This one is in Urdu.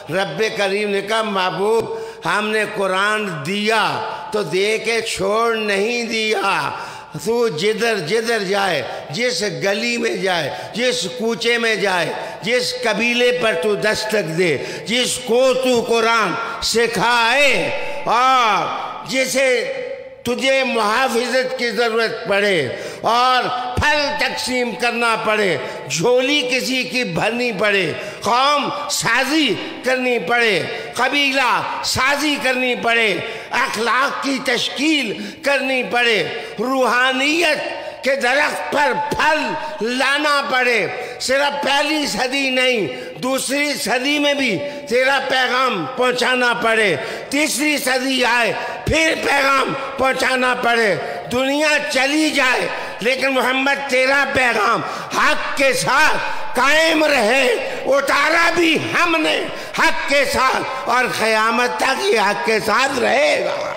رب کریم نے کہا محبوب ہم نے قرآن دیا تو دے کے چھوڑ نہیں دیا، تو جدھر جدھر جائے، جس گلی میں جائے، جس کوچے میں جائے، جس قبیلے پر تو دستک دے، جس کو تو قرآن سکھائے، اور جسے تجھے محافظت کی ضرورت پڑے اور پھل تقسیم کرنا پڑے، جھولی کسی کی بھرنی پڑے، قوم سازی کرنی پڑے، قبیلہ سازی کرنی پڑے، اخلاق کی تشکیل کرنی پڑے، روحانیت کے درخت پر پھل لانا پڑے، صرف پہلی صدی نہیں دوسری صدی میں بھی تیرا پیغام پہنچانا پڑے، تیسری صدی آئے پھر پیغام پہنچانا پڑے، دنیا چلی جائے لیکن محمد تیرا پیغام حق کے ساتھ قائم رہے، اتارا بھی ہم نے حق کے ساتھ اور قیامت تک یہ حق کے ساتھ رہے گا۔